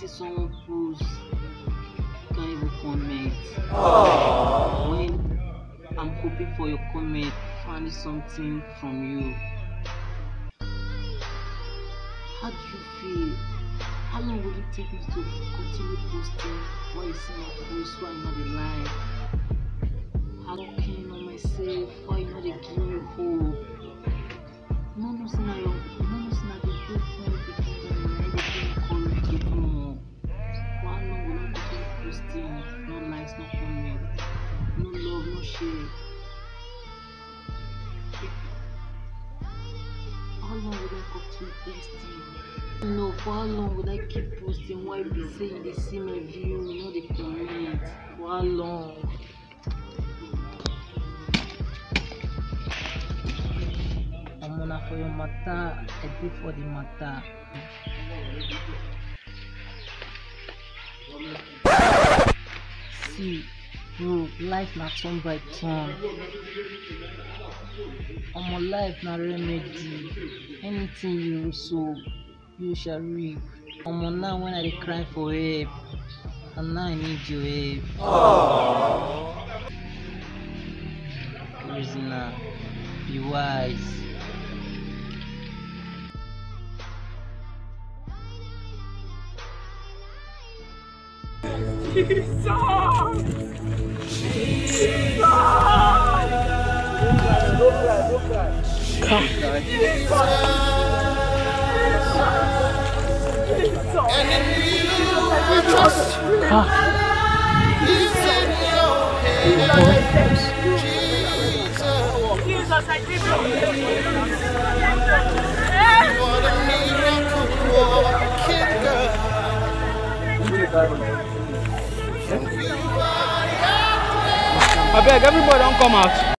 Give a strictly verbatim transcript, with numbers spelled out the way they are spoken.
see someone post, you can't even comment. Aww. When I'm hoping for your comment, finding something from you. How do you feel? How long will it take me to continue posting while you see my post, why you not the line? I'm working on myself, why you not give me hope? No, no, see now, no, no, see now, the good friend, the kingdom, and the king courage, the more. For how long will I continue posting? No likes, no comments, no love, no share. How long will I continue posting? No, for how long will I keep posting? Why be saying they see my view, you know, they comment? For how long? I'm gonna for your matter, I pay for the matter. See, bro, life not turn by turn. On my life not remedy. Anything you sow, you shall reap. I'm now when I cry for help, and now I need your help. Aww. Prisoner, be wise. Jesus! Jesus! Don't cry, don't cry. Come. Jesus! And in you we trust. He's in your hands. Jesus. Jesus, I give you. What a miracle walking girl. I beg everybody don't come out.